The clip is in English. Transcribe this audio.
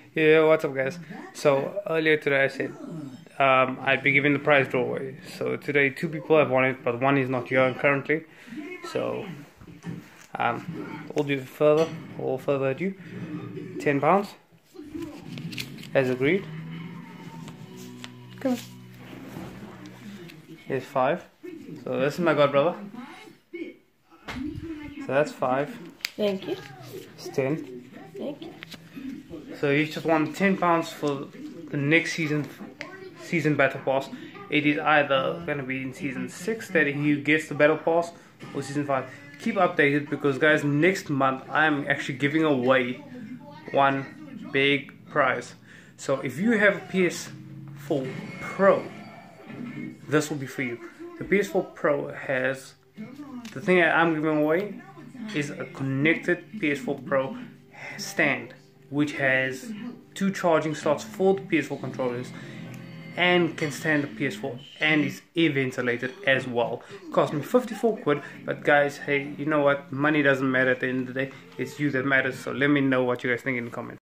Yeah, what's up, guys? So earlier today I said I'd be giving the prize draw away. So today two people have won it, but one is not here currently. So we'll do further ado. £10 as agreed. Come on. Here's 5. So this is my god brother. So that's 5. Thank you. It's 10. Thank you. So you just won £10 for the next season battle pass. It is either going to be in season 6 that he gets the battle pass, or season 5. Keep updated because, guys, next month I am actually giving away one big prize. So if you have a PS4 Pro, this will be for you. The PS4 Pro has, the thing that I'm giving away is a connected PS4 Pro stand, which has 2 charging slots for the PS4 controllers and can stand the PS4 and is air ventilated as well. It cost me 54 quid, but guys, hey, you know what? Money doesn't matter at the end of the day. It's you that matters. So let me know what you guys think in the comments.